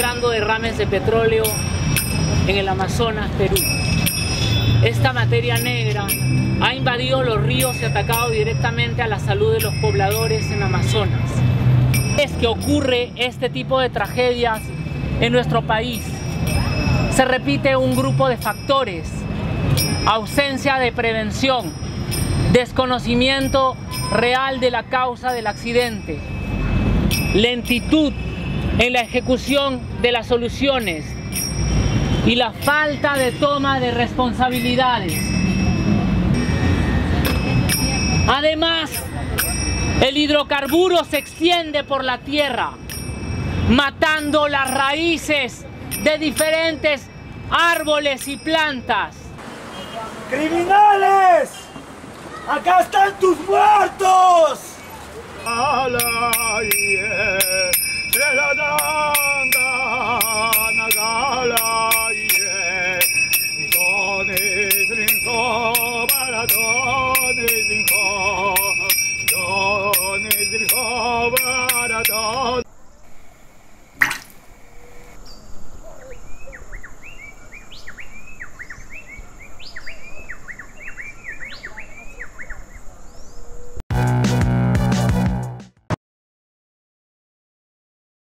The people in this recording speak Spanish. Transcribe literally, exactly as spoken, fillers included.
registrando derrames de petróleo en el Amazonas, Perú. Esta materia negra ha invadido los ríos y atacado directamente a la salud de los pobladores en Amazonas. Es que ocurre este tipo de tragedias en nuestro país. Se repite un grupo de factores: ausencia de prevención, desconocimiento real de la causa del accidente, lentitud en la ejecución de las soluciones y la falta de toma de responsabilidades. Además, el hidrocarburo se extiende por la tierra, matando las raíces de diferentes árboles y plantas. ¡Criminales! ¡Acá están tus muertos!